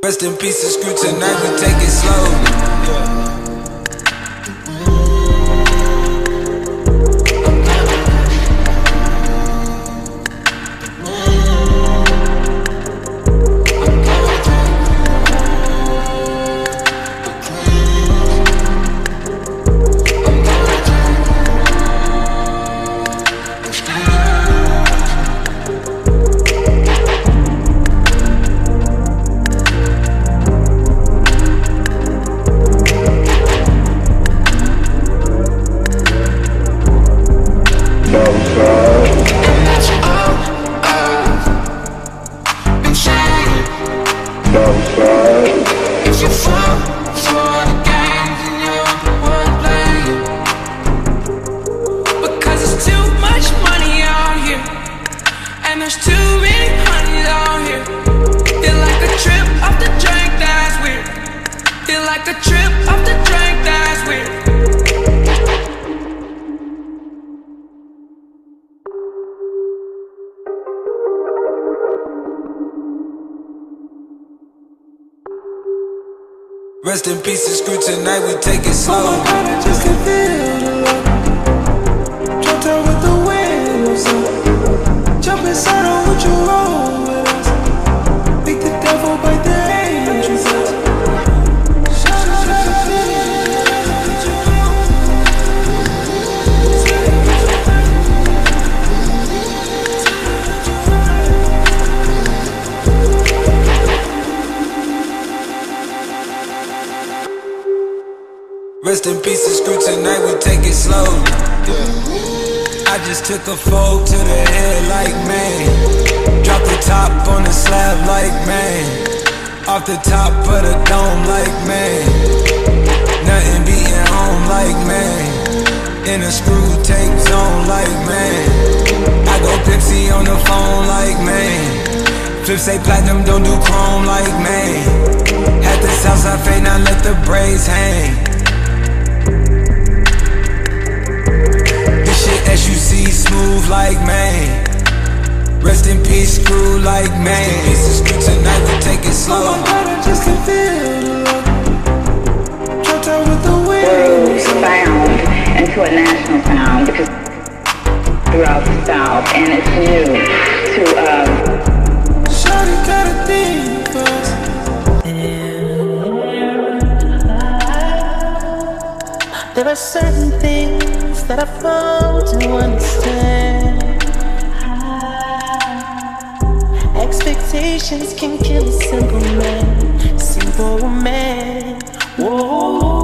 Rest in peace, it's Screw. Tonight we take it slow. If you fall for the game, then you're the one playing. Because there's too much money out here, and there's too many honeys out here. Feel like a trip off the drink, that's weird. Feel like a trip off the drink, that's weird. Rest in peace, it's Screw. Tonight we take it slow. Oh my God, I just can feel the love. Dropped out with the windows up. Jump inside on what you roll with us. Make the devil bite the angels out. Rest in peace, it's Screw. Tonight we take it slow. I just took a fold to the head like man. Drop the top on the slab like man. Off the top of the dome like man. Nothing beating home like man. In a Screw tape zone like man. I go Pepsi on the phone like man. Flip say platinum, don't do chrome like man. Had the Southside fade, now let the braids hang. SUC smooth like man. Rest in peace, Screw like man. Rest in peace, it's Screw. Tonight we take it slow. Oh my God, I just can feel the love. Dropped out with the windows up. Found into a national sound because throughout the South, and it's new to Shawty got a thing for us. There are certain things that I've come to understand. Expectations can kill a simple man. Simple man. Whoa.